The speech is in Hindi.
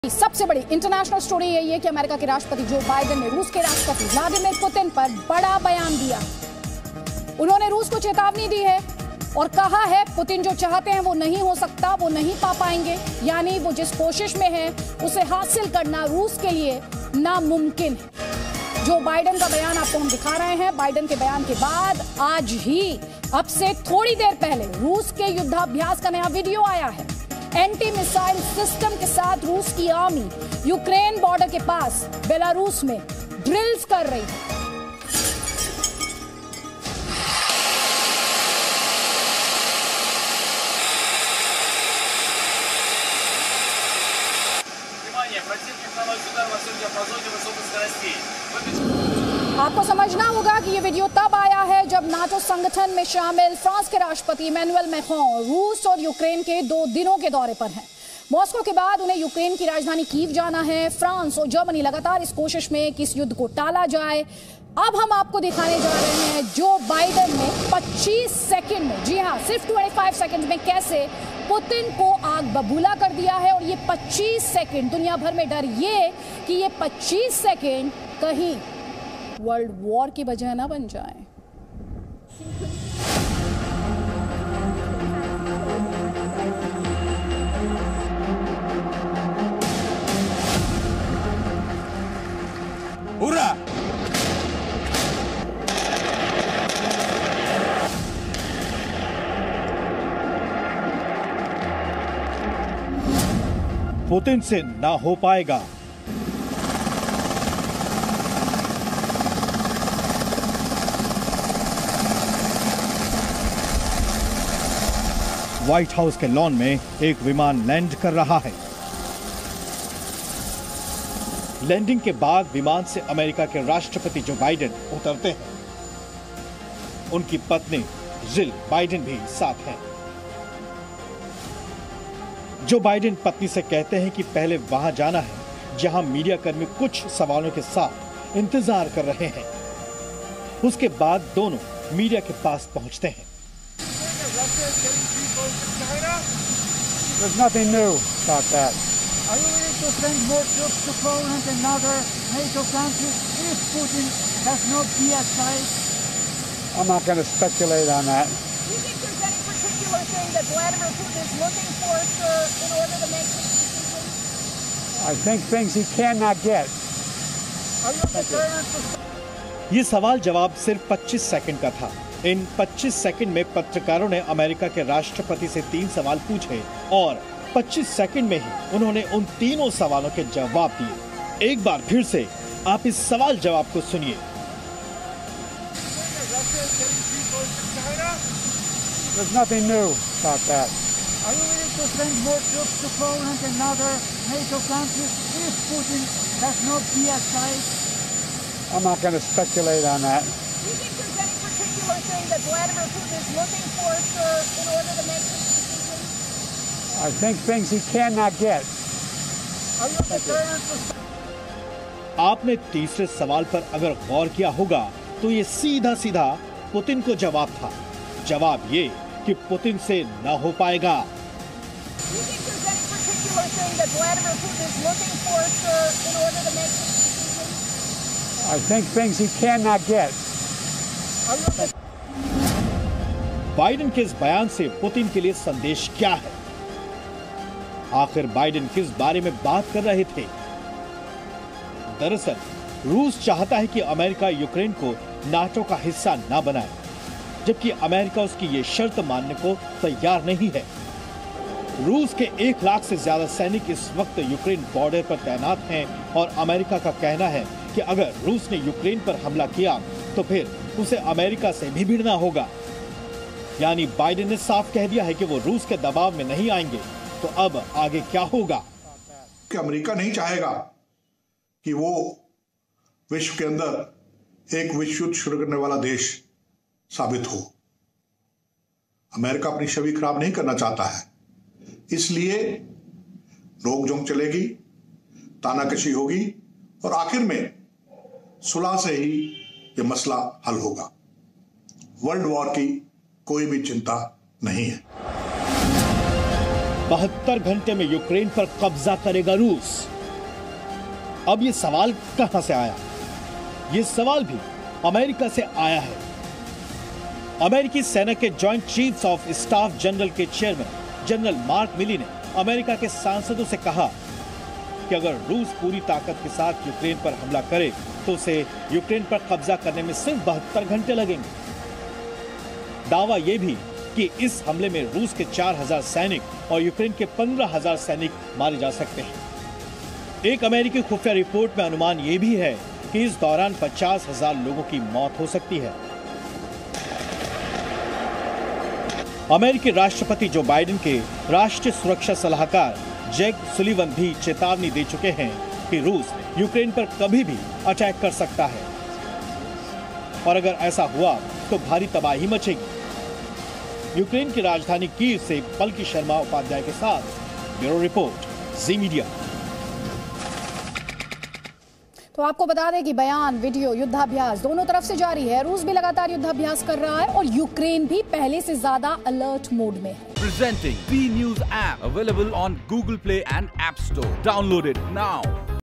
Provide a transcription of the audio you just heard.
सबसे बड़ी इंटरनेशनल स्टोरी यही है कि अमेरिका के राष्ट्रपति जो बाइडेन ने रूस के राष्ट्रपति व्लादिमीर पुतिन पर बड़ा बयान दिया। उन्होंने रूस को चेतावनी दी है और कहा है पुतिन जो चाहते हैं वो नहीं हो सकता, वो नहीं पा पाएंगे, यानी वो जिस कोशिश में है उसे हासिल करना रूस के लिए नामुमकिन है। जो बाइडेन का बयान आपको हम दिखा रहे हैं, बाइडेन के बयान के बाद आज ही अब से थोड़ी देर पहले रूस के युद्धाभ्यास का नया वीडियो आया है। एंटी मिसाइल सिस्टम के साथ रूस की आर्मी यूक्रेन बॉर्डर के पास बेलारूस में ड्रिल्स कर रही है। आपको समझना होगा कि ये वीडियो तब आया है जब नाटो संगठन में शामिल फ्रांस के राष्ट्रपति इमैनुअल मैक्रों रूस और यूक्रेन के 2 दिनों के दौरे पर हैं। मॉस्को के बाद उन्हें यूक्रेन की राजधानी कीव जाना है। फ्रांस और जर्मनी लगातार इस कोशिश में कि इस युद्ध को टाला जाए। अब हम आपको दिखाने जा रहे हैं जो बाइडेन ने 25 सेकंड में, जी हाँ सिर्फ 25 सेकंड में कैसे पुतिन को आग बबूला कर दिया है। और ये 25 सेकंड, दुनिया भर में डर ये कि ये 25 सेकंड कहीं वर्ल्ड वॉर की वजह ना बन जाए। Hurra! पुतिन से ना हो पाएगा। व्हाइट हाउस के लॉन में एक विमान लैंड कर रहा है। लैंडिंग के बाद विमान से अमेरिका के राष्ट्रपति जो बाइडेन उतरते हैं। उनकी पत्नी जिल बाइडेन भी साथ हैं। जो बाइडेन पत्नी से कहते हैं कि पहले वहां जाना है जहां मीडिया कर्मी कुछ सवालों के साथ इंतजार कर रहे हैं। उसके बाद दोनों मीडिया के पास पहुंचते हैं। There's nothing new about that. Are you willing to send more troops to Poland and other NATO countries if Putin does not de-escalate? I'm not going to speculate on that. Do you think there's any particular thing that Vladimir Putin is looking for, sir, in order to make this decision? I think things he cannot get. Are you prepared to... ये सवाल जवाब सिर्फ 25 सेकंड का था। इन 25 सेकंड में पत्रकारों ने अमेरिका के राष्ट्रपति से 3 सवाल पूछे और 25 सेकंड में ही उन्होंने उन तीनों सवालों के जवाब दिए। एक बार फिर से आप इस सवाल जवाब को सुनिए। There's nothing new about that. Are you willing to send more troops to Poland and other NATO countries if Putin does not de-escalate? I'm not going to speculate on that. Do you think there's any particular thing that Vladimir Putin is looking for, sir, in order to make this decision? I think things he cannot get. Are you prepared to... आपने तीसरे सवाल पर अगर गौर किया होगा तो ये सीधा सीधा पुतिन को जवाब था। जवाब ये कि पुतिन से न हो पाएगा। Do you think there's any particular thing that Vladimir Putin is looking for, sir, in order to make this decision? I think things he cannot get. Are you prepared? Biden के इस बयान से पुतिन के लिए संदेश क्या है? आखिर बाइडेन किस बारे में बात कर रहे थे? दरअसल रूस चाहता है कि अमेरिका यूक्रेन को नाटो का हिस्सा ना बनाए, जबकि अमेरिका उसकी ये शर्त मानने को तैयार नहीं है। रूस के 1 लाख से ज्यादा सैनिक इस वक्त यूक्रेन बॉर्डर पर तैनात हैं और अमेरिका का कहना है कि अगर रूस ने यूक्रेन पर हमला किया तो फिर उसे अमेरिका से भी भिड़ना होगा। यानी बाइडेन ने साफ कह दिया है कि वो रूस के दबाव में नहीं आएंगे। तो अब आगे क्या होगा? कि अमेरिका नहीं चाहेगा कि वो विश्व के अंदर एक विश्व युद्ध शुरू करने वाला देश साबित हो। अमेरिका अपनी छवि खराब नहीं करना चाहता है, इसलिए नोक-झोंक चलेगी, तानाकशी होगी और आखिर में सुलह से ही यह मसला हल होगा। वर्ल्ड वॉर की कोई भी चिंता नहीं है। 72 घंटे में यूक्रेन पर कब्जा करेगा रूस। अब ये सवाल कहां से आया? ये सवाल भी अमेरिका से आया है। अमेरिकी सेना के joint chiefs of staff general के चेयरमैन जनरल मार्क मिली ने अमेरिका के सांसदों से कहा कि अगर रूस पूरी ताकत के साथ यूक्रेन पर हमला करे तो उसे यूक्रेन पर कब्जा करने में सिर्फ 72 घंटे लगेंगे। दावा यह भी कि इस हमले में रूस के 4000 सैनिक और यूक्रेन के 15000 सैनिक मारे जा सकते हैं। एक अमेरिकी खुफिया रिपोर्ट में अनुमान यह भी है कि इस दौरान 50,000 लोगों की मौत हो सकती है। अमेरिकी राष्ट्रपति जो बाइडेन के राष्ट्रीय सुरक्षा सलाहकार जैक सुलिवन भी चेतावनी दे चुके हैं कि रूस यूक्रेन पर कभी भी अटैक कर सकता है और अगर ऐसा हुआ तो भारी तबाही मचेगी। यूक्रेन की राजधानी कीव से पलकी शर्मा उपाध्याय के साथ ब्यूरो रिपोर्ट, जी मीडिया। तो आपको बता दें कि बयान, वीडियो, युद्धाभ्यास दोनों तरफ से जारी है। रूस भी लगातार युद्धाभ्यास कर रहा है और यूक्रेन भी पहले से ज्यादा अलर्ट मोड में है। Presenting B News app available on Google Play and App Store. Download it now.